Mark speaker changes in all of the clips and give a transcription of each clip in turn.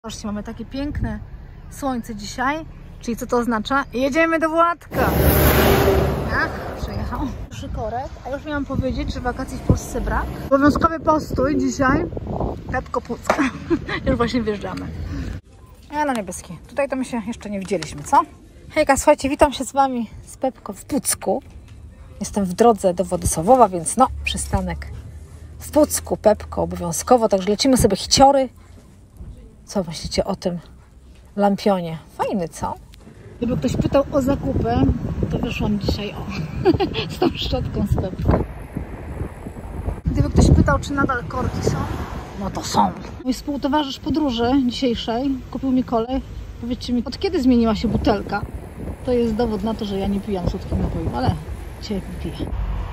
Speaker 1: Zobaczcie, mamy takie piękne słońce dzisiaj, czyli co to oznacza? Jedziemy do Władka! Przyjechał. Korek, a już miałam powiedzieć, że wakacji w Polsce brak. Obowiązkowy postój dzisiaj. Pepko Puck. Już właśnie wjeżdżamy. Ale niebieskie. Tutaj to my się jeszcze nie widzieliśmy, co? Hejka, słuchajcie, witam się z Wami z Pepko w Pucku. Jestem w drodze do Władysławowa, więc no, przystanek w Pucku, Pepko obowiązkowo, także lecimy sobie hiciory. Co myślicie o tym lampionie? Fajny, co? Gdyby ktoś pytał o zakupy, to wyszłam dzisiaj z tą szczotką z Pepko. Gdyby ktoś pytał, czy nadal korki są, no to są. Mój współtowarzysz podróży dzisiejszej kupił mi kolej. Powiedzcie mi, od kiedy zmieniła się butelka? To jest dowód na to, że ja nie pijam słodkich napojów, ale dzisiaj piję.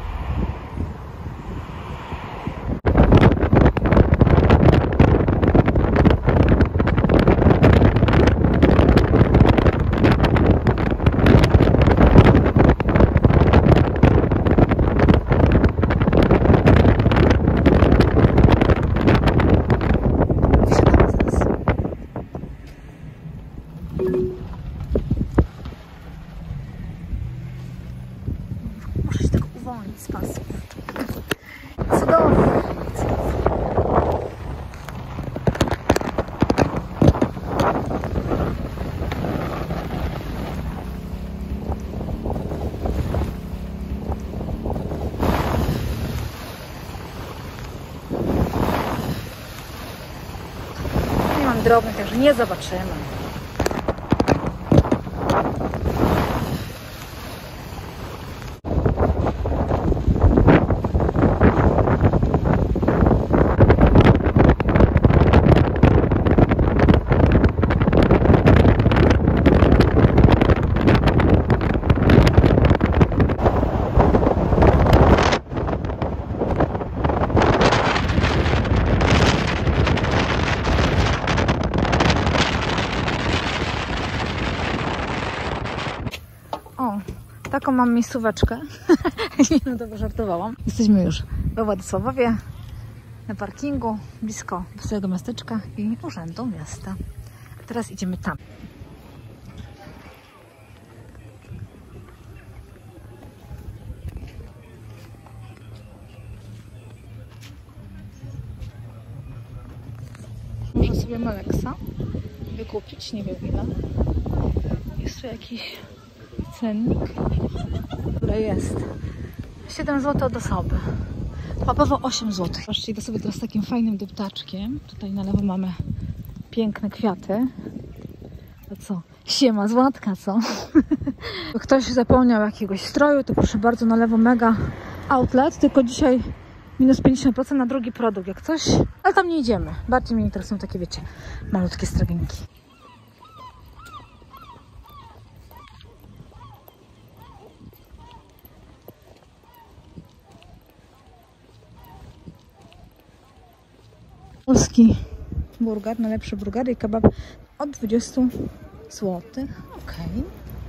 Speaker 1: Muszę się tak uwolnić z pasów. Cudownie. Nie mam drobnych, także nie zobaczymy. O, taką mam miejscóweczkę. Nie, no to żartowałam. Jesteśmy już we Władysławowie, na parkingu, blisko Wesołego Miasteczka i Urzędu Miasta. Teraz idziemy tam. Muszę sobie Meleksa wykupić, nie wiem ile. Jest tu jakiś cennik, który jest 7 zł od osoby. Chyba 8 zł. Zobaczcie, idę sobie teraz takim fajnym deptaczkiem. Tutaj na lewo mamy piękne kwiaty. To co? Siema z Władka, co? Ktoś zapomniał jakiegoś stroju, to proszę bardzo, na lewo mega outlet, tylko dzisiaj minus 50% na drugi produkt, jak coś. Ale tam nie idziemy. Bardziej mnie interesują takie, wiecie, malutkie straganki. Polski burger, najlepszy burger i kebab od 20 zł. Okej.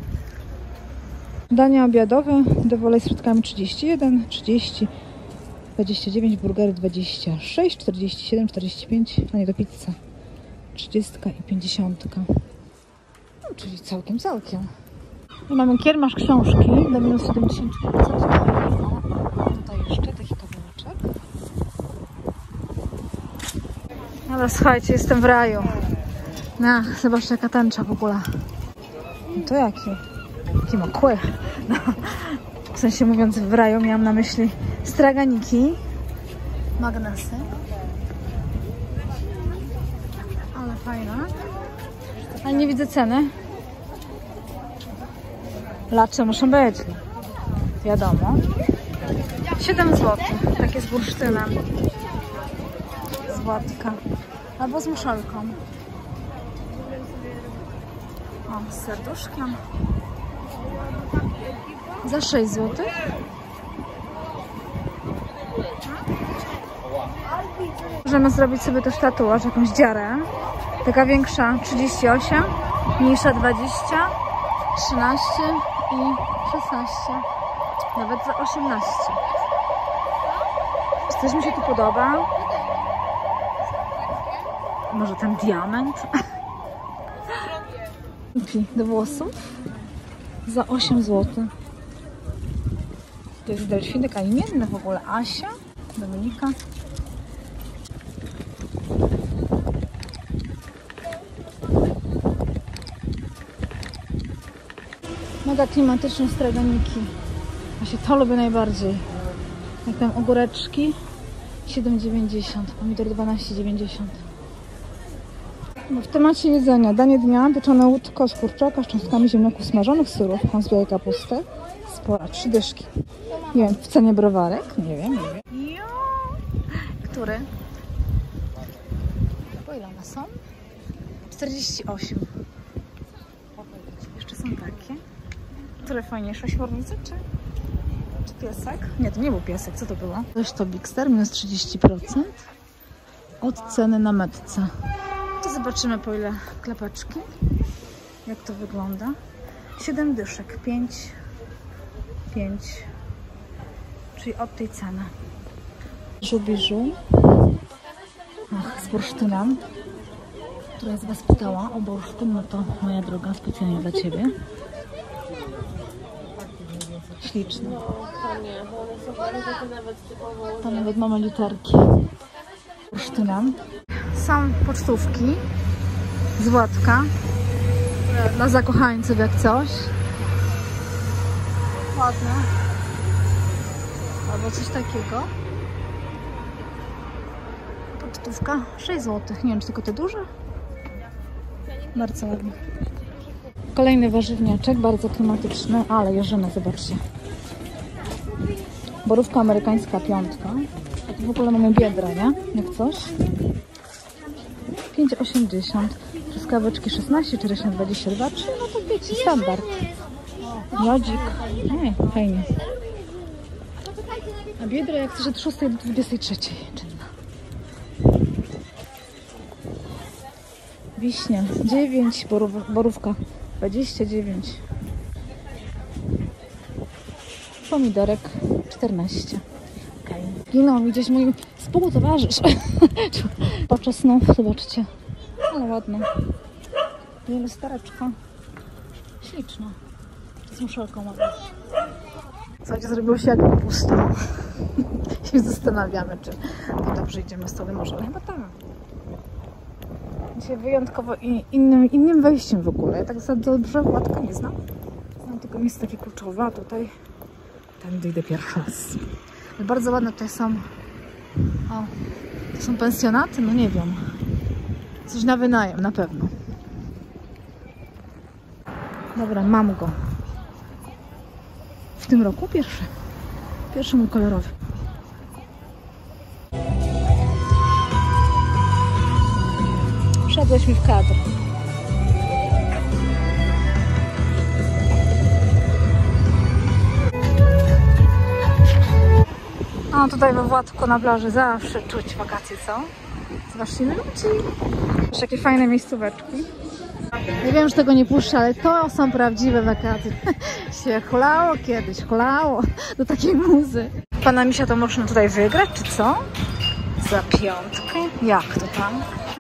Speaker 1: Dania obiadowe, dowolej z środkami 31, 30, 29, burgery 26, 47, 45, a nie do pizza 30 i 50. No, czyli całkiem. I mamy kiermasz książki do minus 70%. Tutaj jeszcze taki kawałeczek. Ale słuchajcie, jestem w raju. No, zobaczcie jaka tęcza w ogóle. No to jaki ma kły. No, w sensie mówiąc w raju miałam na myśli straganiki, magnesy. Ale fajne. Ale nie widzę ceny. Lacze muszą być. Wiadomo. 7 zł. Takie z bursztynem. Z Władka. Albo z muszelką. O, z serduszkiem. Za 6 zł. Możemy zrobić sobie też tatuaż, jakąś dziarę. Taka większa 38, mniejsza 20, 13 i 16. Nawet za 18. Coś mi się tu podoba. Może ten diament? Do włosów za 8 zł. To jest delfinek, a imienny w ogóle. Asia, Dominika. Mega klimatyczne straganiki. Właśnie to lubię najbardziej. Jak tam ogóreczki 7,90, pomidor 12,90. W temacie jedzenia. Danie dnia: pieczone łódko z kurczaka z cząstkami ziemniaków smażonych, surówką z białej kapusty. Spora, 3 dyszki. Nie wiem, w cenie browarek? Nie wiem. Jo! Który? Po ile one są? 48. Jeszcze są takie. Które fajniejsze? Ośmiornice czy piesek? Nie, to nie był piesek. Co to było? Też to Bigster, minus 30% od ceny na metce. To zobaczymy, po ile klapeczki. Jak to wygląda. 7 dyszek. 5. Czyli od tej ceny. Żubiżu. Ach, z bursztynem. Która z Was pytała o bursztyn, no to moja droga, specjalnie dla Ciebie. Śliczne. To nawet mamy literki. Bursztynem. Są pocztówki z Władka. Dla zakochańców jak coś. Ładne. Albo coś takiego. Pocztówka 6 zł. Nie wiem, czy tylko te duże. Bardzo ładnie. Kolejny warzywniaczek, bardzo klimatyczny, ale jeżyny, zobaczcie. Borówka amerykańska 5. A tu w ogóle mamy biedra, nie? Jak coś. 5,80. Truskaweczki 16, czereśnia 22, czyli no to wiecie, standard. Jodzik. Fajnie. A biedra jak coś od 6 do 23. Czynna. Wiśnia 9, borówka 29. Pomidorek 14. Okay. Ginął mi gdzieś mój współtowarzysz. Poczesną, zobaczcie. Ale ładna. Lustereczka. Śliczna. Z muszelką ładna. Słuchajcie, zrobiło się jak pusto. Się zastanawiamy, czy to dobrze idziemy z tobą, może, ale chyba tak. Dzisiaj wyjątkowo innym wejściem w ogóle. Ja tak za dobrze Władka nie znam. Znam tylko miejsce takie kluczowe, a tutaj tędy idę pierwszy raz. Ale bardzo ładne tutaj są. O, to są pensjonaty? No nie wiem. Coś na wynajem, na pewno. Dobra, mam go. W tym roku pierwszy. Pierwszy mój kolorowy. Wszedłeś mi w kadr. O, tutaj we Władku na plaży zawsze czuć wakacje, co? Zobaczcie, ludzi. Też jakie fajne miejscóweczki. Ja wiem, że tego nie puszczę, ale to są prawdziwe wakacje. Się hulało kiedyś, hulało do takiej muzy. Pana misia to można tutaj wygrać, czy co? Za 5. Jak to tam?